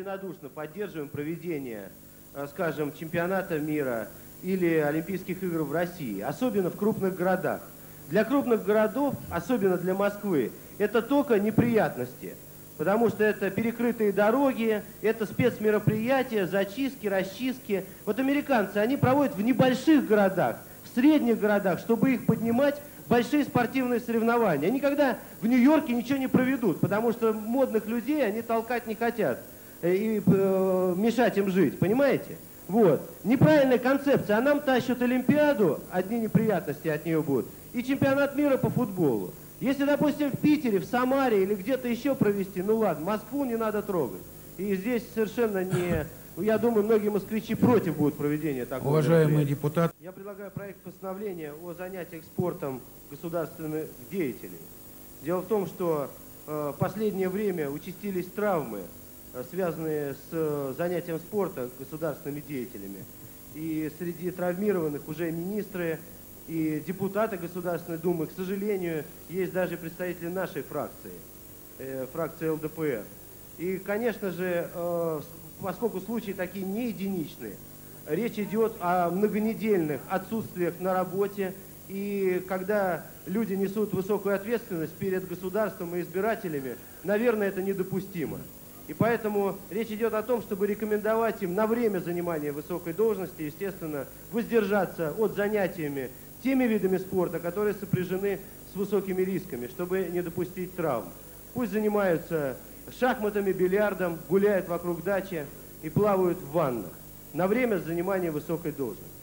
единодушно поддерживаем проведение, скажем, чемпионата мира или Олимпийских игр в России, особенно в крупных городах. Для крупных городов, особенно для Москвы, это только неприятности, потому что это перекрытые дороги, это спецмероприятия, зачистки, расчистки. Вот американцы, они проводят в небольших городах, в средних городах, чтобы их поднимать, большие спортивные соревнования. Они никогда в Нью-Йорке ничего не проведут, потому что модных людей они толкать не хотят и мешать им жить, понимаете? Вот. Неправильная концепция. А нам тащат Олимпиаду, одни неприятности от нее будут, и чемпионат мира по футболу. Если, допустим, в Питере, в Самаре или где-то еще провести, ну ладно, Москву не надо трогать. И здесь совершенно не... Я думаю, многие москвичи против будут проведения такого. Уважаемый депутат. Я предлагаю проект постановления о занятиях спортом государственных деятелей. Дело в том, что в последнее время участились травмы, связанные с занятием спорта государственными деятелями. И среди травмированных уже министры и депутаты Государственной Думы. К сожалению, есть даже представители нашей фракции, фракции ЛДПР. И, конечно же, поскольку случаи такие не единичные, речь идет о многонедельных отсутствиях на работе, и когда люди несут высокую ответственность перед государством и избирателями, наверное, это недопустимо. И поэтому речь идет о том, чтобы рекомендовать им на время занимания высокой должности, естественно, воздержаться от занятиями теми видами спорта, которые сопряжены с высокими рисками, чтобы не допустить травм. Пусть занимаются шахматами, бильярдом, гуляют вокруг дачи и плавают в ваннах на время занимания высокой должности.